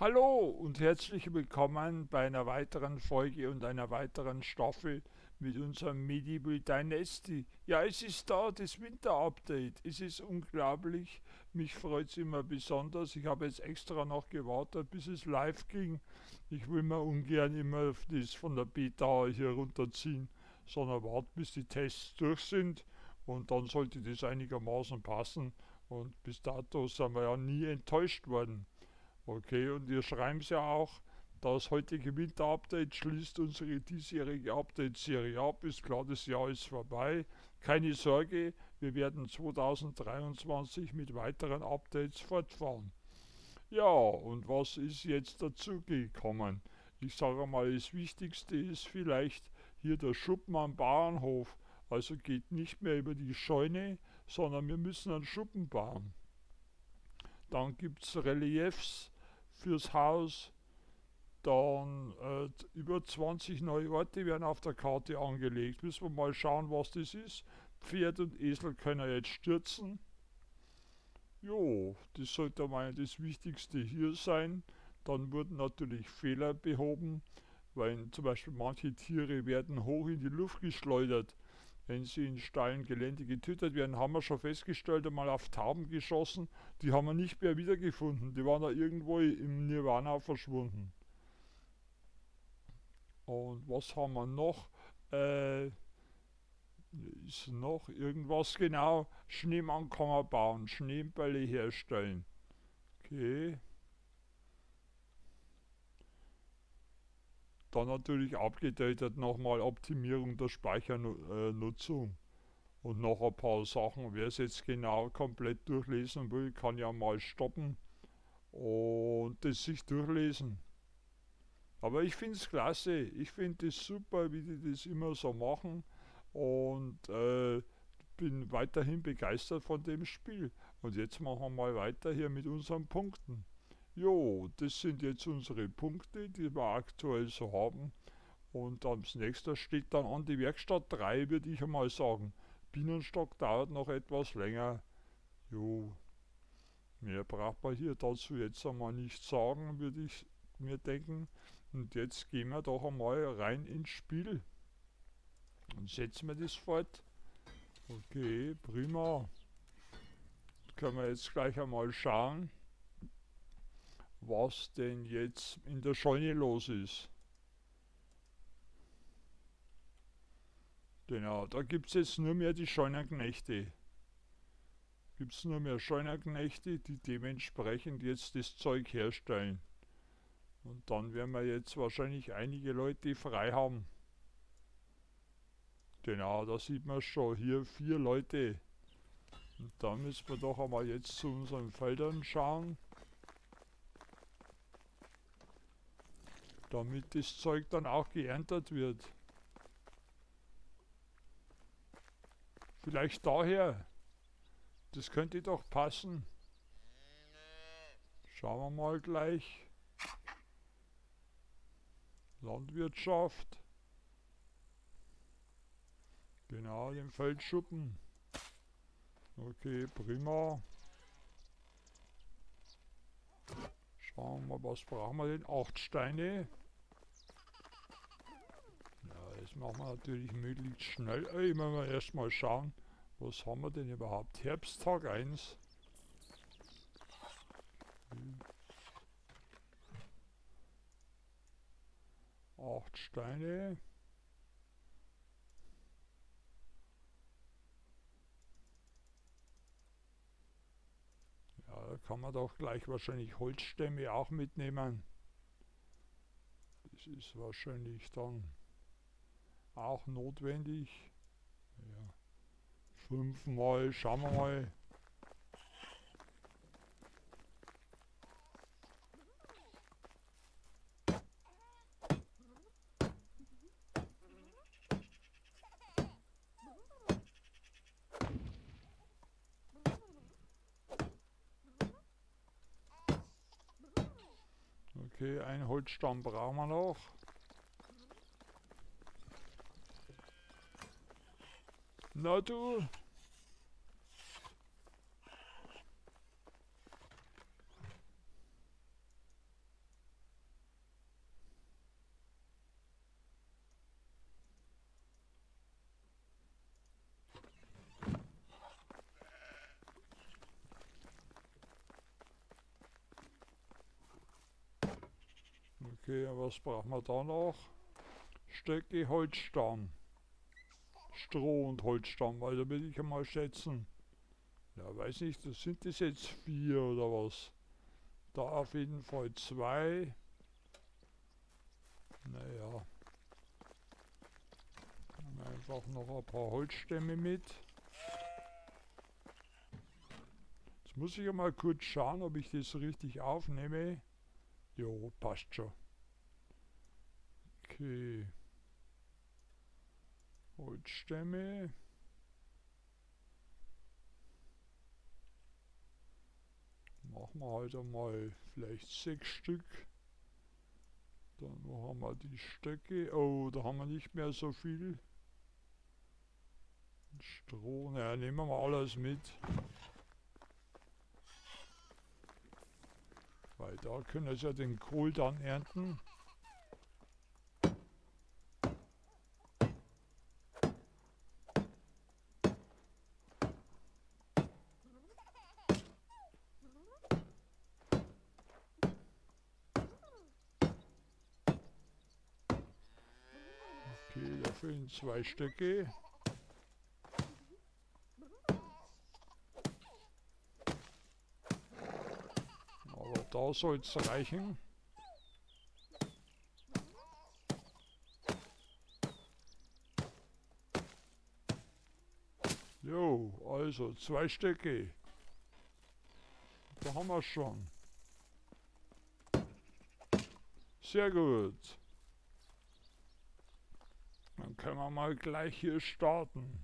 Hallo und herzlich willkommen bei einer weiteren Folge und einer weiteren Staffel mit unserem Medieval Dynasty. Ja, es ist da, das Winter-Update. Es ist unglaublich. Mich freut es immer besonders. Ich habe jetzt extra noch gewartet, bis es live ging. Ich will mir ungern immer das von der Beta hier runterziehen, sondern warte, bis die Tests durch sind und dann sollte das einigermaßen passen. Und bis dato sind wir ja nie enttäuscht worden. Okay, und wir schreiben es ja auch, das heutige Winter-Update schließt unsere diesjährige Update-Serie ab. Ist klar, das Jahr ist vorbei. Keine Sorge, wir werden 2023 mit weiteren Updates fortfahren. Ja, und was ist jetzt dazugekommen? Ich sage mal, das Wichtigste ist vielleicht hier der Schuppen am Bauernhof. Also geht nicht mehr über die Scheune, sondern wir müssen einen Schuppen bauen. Dann gibt es Reliefs fürs Haus. Dann über 20 neue Orte werden auf der Karte angelegt. Müssen wir mal schauen, was das ist. Pferd und Esel können jetzt stürzen. Jo, das sollte mal das Wichtigste hier sein. Dann wurden natürlich Fehler behoben, weil zum Beispiel manche Tiere werden hoch in die Luft geschleudert. Wenn sie in steilen Gelände getötet werden, haben wir schon festgestellt, einmal auf Tauben geschossen, die haben wir nicht mehr wiedergefunden. Die waren da irgendwo im Nirvana verschwunden. Und was haben wir noch? Äh, ist noch irgendwas genau? Schneemann kann man bauen, Schneebälle herstellen. Okay. Dann natürlich abgedatet nochmal Optimierung der Speichernutzung. Und noch ein paar Sachen. Wer es jetzt genau komplett durchlesen will, kann ja mal stoppen und das sich durchlesen. Aber ich finde es klasse. Ich finde es super, wie die das immer so machen. Und bin weiterhin begeistert von dem Spiel. Und jetzt machen wir mal weiter hier mit unseren Punkten. Jo, das sind jetzt unsere Punkte, die wir aktuell so haben. Und als nächster steht dann an die Werkstatt 3, würde ich einmal sagen. Bienenstock dauert noch etwas länger. Jo, mehr braucht man hier dazu jetzt einmal nicht sagen, würde ich mir denken. Und jetzt gehen wir doch einmal rein ins Spiel und setzen wir das fort. Okay, prima. Können wir jetzt gleich einmal schauen, was denn jetzt in der Scheune los ist. Genau, da gibt es jetzt nur mehr die Scheunerknechte. Gibt es nur mehr Scheunerknechte, die dementsprechend jetzt das Zeug herstellen. Und dann werden wir jetzt wahrscheinlich einige Leute frei haben. Genau, da sieht man schon hier 4 Leute. Und da müssen wir doch einmal jetzt zu unseren Feldern schauen, damit das Zeug dann auch geerntet wird. Vielleicht daher. Das könnte doch passen. Schauen wir mal gleich. Landwirtschaft. Genau, den Feldschuppen. Okay, prima. Schauen wir mal, was brauchen wir denn? 8 Steine. Ja, das machen wir natürlich möglichst schnell. Müssen wir erstmal schauen, was haben wir denn überhaupt? Herbsttag 1. 8 Steine. Ja, da kann man doch gleich wahrscheinlich Holzstämme auch mitnehmen. Das ist wahrscheinlich dann auch notwendig. Ja, 5 Mal, schauen wir mal. Okay, ein Holzstamm brauchen wir noch. Na du, Okay, was brauchen wir da noch? Stöcke, Holzstamm. Stroh und Holzstamm, weil da will ich einmal schätzen. Ja, weiß nicht, sind das jetzt 4 oder was? Da auf jeden Fall 2. Naja. Einfach noch ein paar Holzstämme mit. Jetzt muss ich mal kurz schauen, ob ich das richtig aufnehme. Jo, passt schon. Okay. Holzstämme. Machen wir halt einmal vielleicht 6 Stück. Dann haben wir die Stöcke. Oh, da haben wir nicht mehr so viel. Stroh, naja, nehmen wir mal alles mit. Weil da können wir ja den Kohl dann ernten. Okay, da fehlen 2 Stöcke. Aber da soll es reichen. Jo, also 2 Stöcke. Da haben wir schon. Sehr gut. Dann können wir mal gleich hier starten.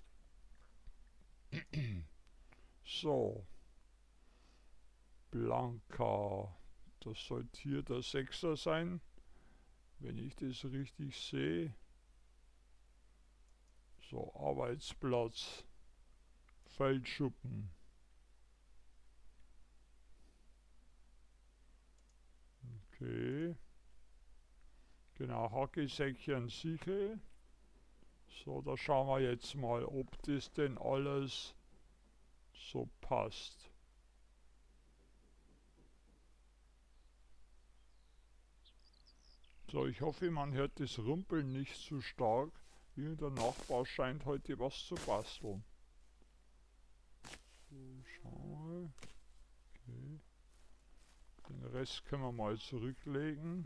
So. Blanka. Das sollte hier der 6er sein. Wenn ich das richtig sehe. So, Arbeitsplatz. Feldschuppen. Okay. Genau, Hackesäckchen, Sichel. So, da schauen wir jetzt mal, ob das denn alles so passt. So, ich hoffe, man hört das Rumpeln nicht zu stark. Irgendein Nachbar scheint heute was zu basteln. So, schauen wir mal. Okay. Den Rest können wir mal zurücklegen.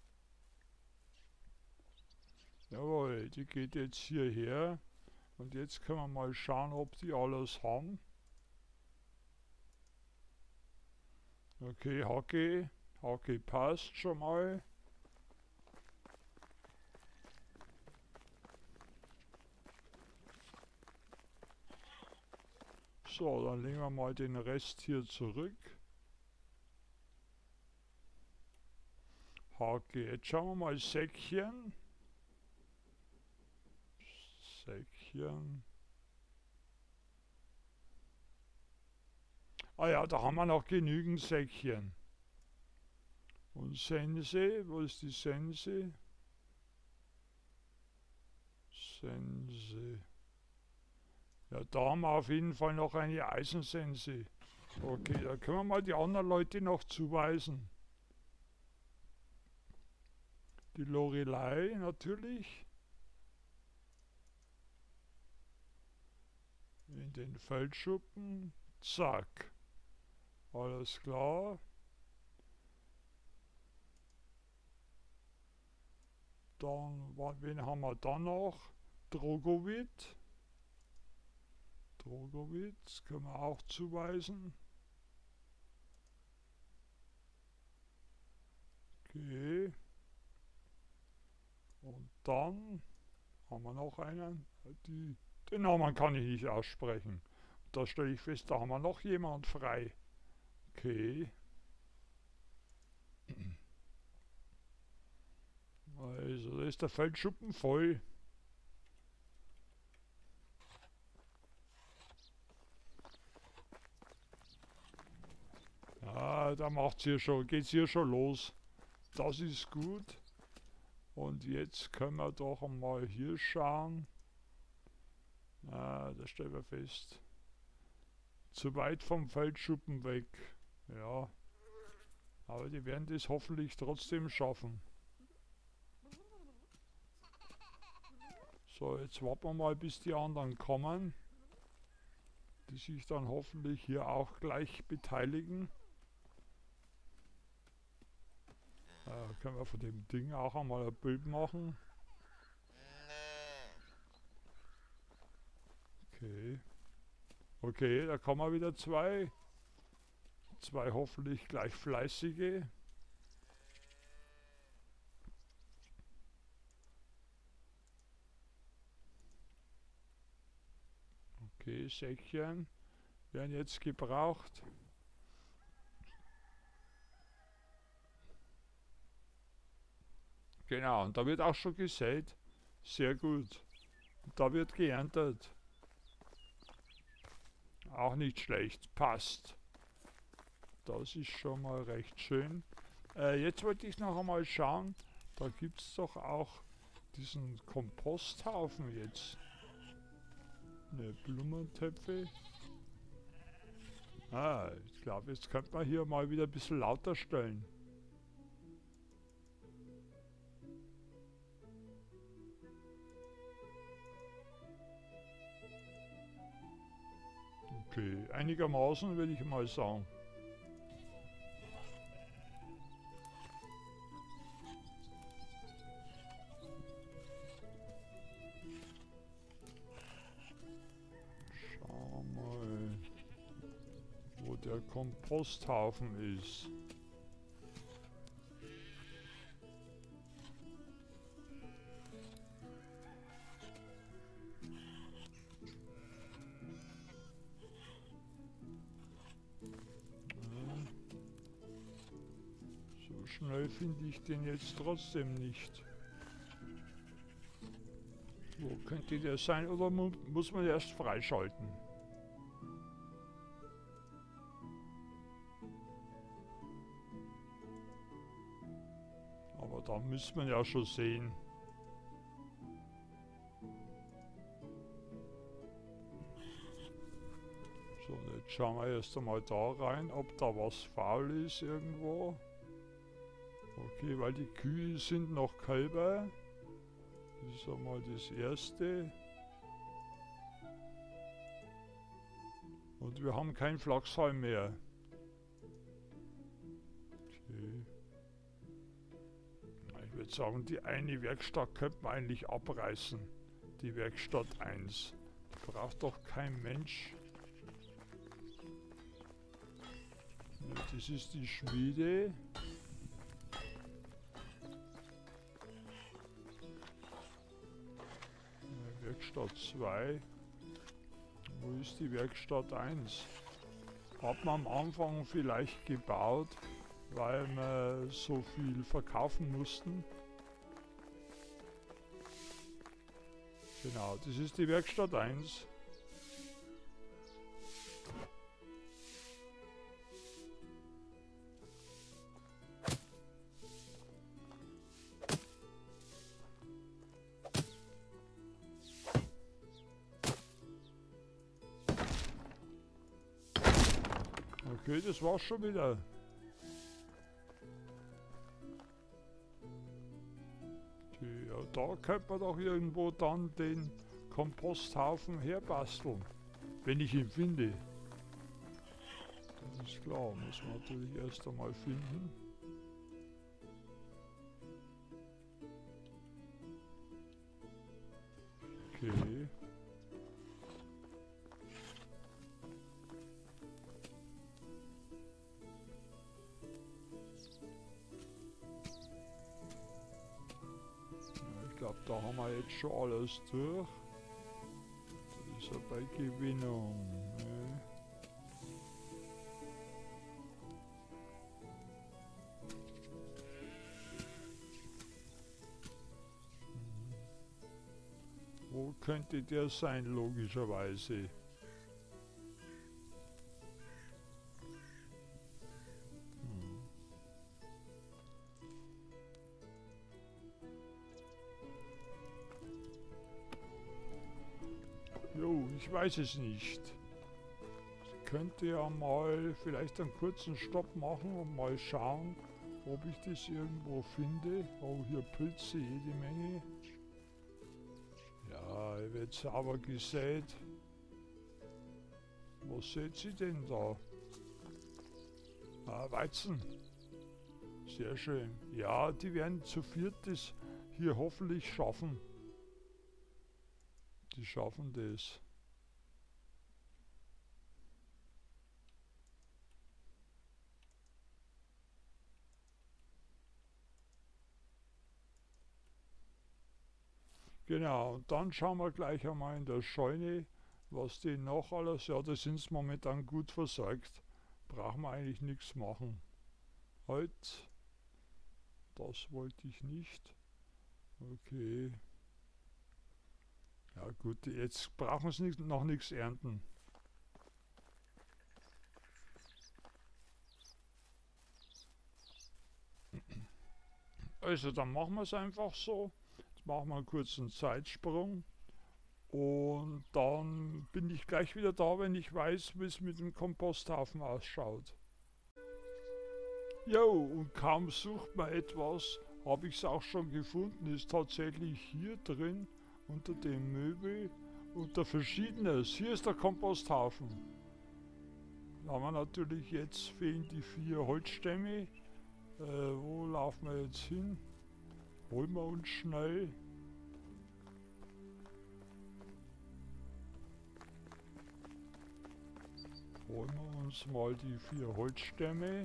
Jawohl, die geht jetzt hierher. Und jetzt können wir mal schauen, ob die alles haben. Okay, Hacke passt schon mal. So, dann legen wir mal den Rest hier zurück. Hacke, jetzt schauen wir mal Säckchen. Säckchen. Ah ja, da haben wir noch genügend Säckchen. Und Sense, wo ist die Sense? Sense. Ja, da haben wir auf jeden Fall noch eine Eisensense. Okay, da können wir mal die anderen Leute noch zuweisen. Die Lorelei natürlich. In den Feldschuppen. Zack. Alles klar. Dann, wen haben wir dann noch? Drogovic. Drogovic können wir auch zuweisen. Okay. Und dann haben wir noch einen. Den Namen kann ich nicht aussprechen. Da stelle ich fest, da haben wir noch jemand frei. Okay. Also, da ist der Feldschuppen voll. Ja, da geht's hier schon los. Das ist gut. Und jetzt können wir doch mal hier schauen. Da stellen wir fest. Zu weit vom Feldschuppen weg. Ja. Aber die werden das hoffentlich trotzdem schaffen. So, jetzt warten wir mal, bis die anderen kommen, die sich dann hoffentlich hier auch gleich beteiligen. Können wir von dem Ding auch einmal ein Bild machen. Okay. Okay, da kommen wieder zwei. Zwei hoffentlich gleich fleißige. Okay, Säckchen werden jetzt gebraucht. Genau, und da wird auch schon gesät. Sehr gut. Und da wird geerntet. Auch nicht schlecht, passt. Das ist schon mal recht schön. Jetzt wollte ich noch einmal schauen, da gibt es doch auch diesen Komposthaufen jetzt. Ne, Blumentöpfe. Ich glaube, jetzt könnte man hier mal wieder ein bisschen lauter stellen. Okay, einigermaßen würde ich mal sagen. Schau mal, wo der Komposthaufen ist. So schnell finde ich den jetzt trotzdem nicht. Wo könnte der sein? Oder muss man erst freischalten? Aber da müsste man ja schon sehen. So, jetzt schauen wir erst einmal da rein, ob da was faul ist irgendwo. Okay, weil die Kühe sind noch Kälber. Das ist einmal das erste. Und wir haben kein Flachshalm mehr. Okay. Ich würde sagen, die eine Werkstatt könnte man eigentlich abreißen. Die Werkstatt 1. Die braucht doch kein Mensch. Ja, das ist die Schmiede. Werkstatt 2. Wo ist die Werkstatt 1? Hat man am Anfang vielleicht gebaut, weil wir so viel verkaufen mussten. Genau, das ist die Werkstatt 1. Okay, das war's schon wieder. Ja, da könnte man doch irgendwo dann den Komposthaufen herbasteln, wenn ich ihn finde. Das ist klar, muss man natürlich erst einmal finden. Okay. Ich glaube, da haben wir jetzt schon alles durch. Das ist ja bei Gewinnung. Ne? Wo könnte der sein, logischerweise? Jo, ich weiß es nicht. könnte ja mal vielleicht einen kurzen Stopp machen und mal schauen, ob ich das irgendwo finde. Oh, hier Pilze jede Menge. Ja, wird sauber gesät. Was seht ihr denn da? Ah, Weizen. Sehr schön. Ja, die werden zu viert das hier hoffentlich schaffen. Die schaffen das. Genau, und dann schauen wir gleich einmal in der Scheune, was die noch alles, ja, da sind sie momentan gut versorgt. Brauchen wir eigentlich nichts machen. Halt, das wollte ich nicht. Okay. Ja gut, jetzt brauchen sie noch nichts ernten. Also dann machen wir es einfach so. Jetzt machen wir einen kurzen Zeitsprung. Und dann bin ich gleich wieder da, wenn ich weiß, wie es mit dem Komposthaufen ausschaut. Jo, und kaum sucht man etwas, habe ich es auch schon gefunden, ist tatsächlich hier drin, unter dem Möbel, unter Verschiedenes. Hier ist der Komposthaufen. Da haben wir natürlich, jetzt fehlen die 4 Holzstämme. Wo laufen wir jetzt hin? Holen wir uns schnell. Holen wir uns mal die 4 Holzstämme.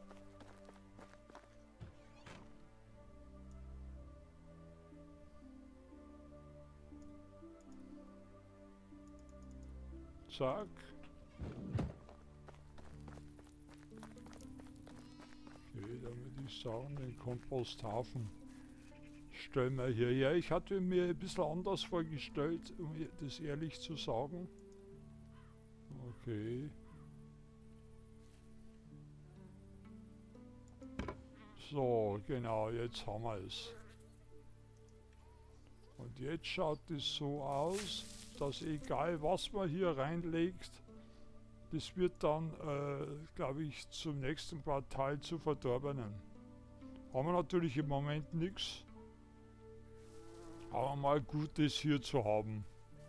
Zack. Okay, dann würde ich sagen, den Komposthaufen stellen wir hier her. Ich hatte mir ein bisschen anders vorgestellt, um das ehrlich zu sagen. Okay. So, genau, jetzt haben wir es. Und jetzt schaut es so aus, dass egal was man hier reinlegt, das wird dann, glaube ich, zum nächsten Quartal zu verdorbenen. Haben wir natürlich im Moment nichts. Aber mal gut, das hier zu haben.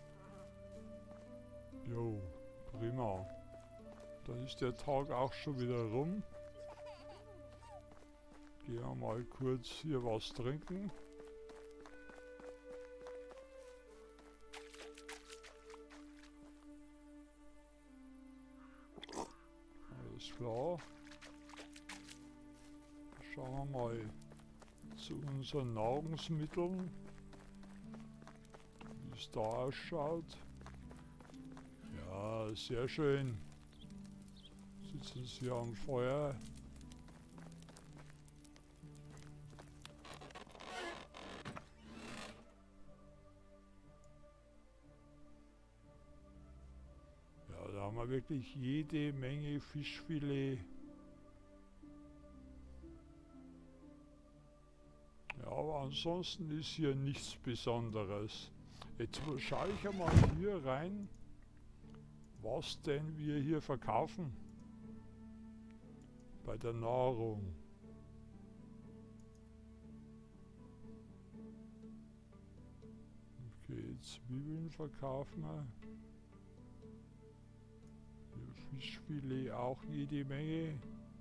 Jo, prima. Dann ist der Tag auch schon wieder rum. Gehen wir mal kurz hier was trinken. Alles klar. Schauen wir mal zu unseren Nahrungsmitteln, wie es da ausschaut. Ja, sehr schön. Sitzen sie hier am Feuer. Ja, da haben wir wirklich jede Menge Fischfilet. Ja, aber ansonsten ist hier nichts Besonderes. Jetzt schaue ich einmal hier rein, was denn wir hier verkaufen bei der Nahrung. Okay, Zwiebeln verkaufen wir. Hier Fischfilet auch jede Menge.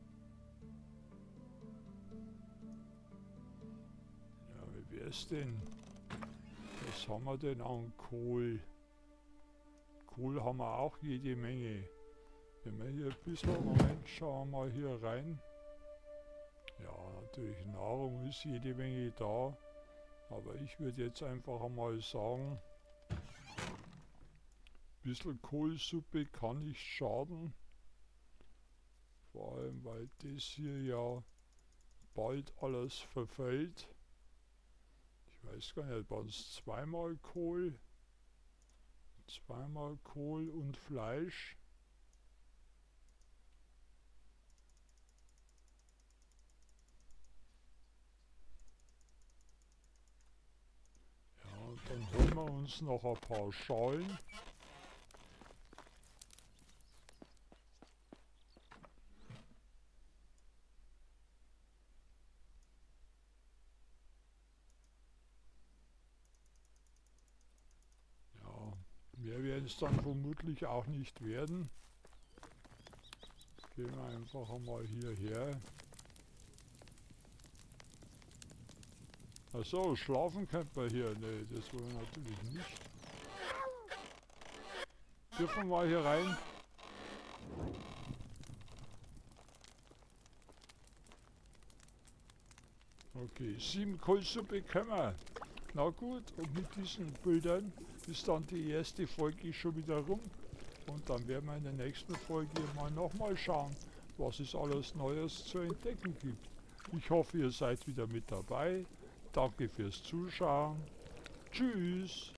Ja, wie wär's denn? Was haben wir denn an Kohl? Kohl haben wir auch jede Menge. Wenn wir hier ein bisschen, Moment, schauen wir mal hier rein. Ja, natürlich Nahrung ist jede Menge da. Aber ich würde jetzt einfach einmal sagen, ein bisschen Kohlsuppe kann nicht schaden. Vor allem, weil das hier ja bald alles verfällt. Ich weiß gar nicht, waren es zweimal Kohl und Fleisch. Ja, und dann holen wir uns noch ein paar Schalen. Mehr werden es dann vermutlich auch nicht werden. Gehen wir einfach einmal hierher. Achso, schlafen könnte man hier. Ne, das wollen wir natürlich nicht. Dürfen wir mal hier rein? Okay, 7 Kohlsuppe können wir. Na gut, und mit diesen Bildern ist dann die erste Folge schon wieder rum. Und dann werden wir in der nächsten Folge mal nochmal schauen, was es alles Neues zu entdecken gibt. Ich hoffe, ihr seid wieder mit dabei. Danke fürs Zuschauen. Tschüss.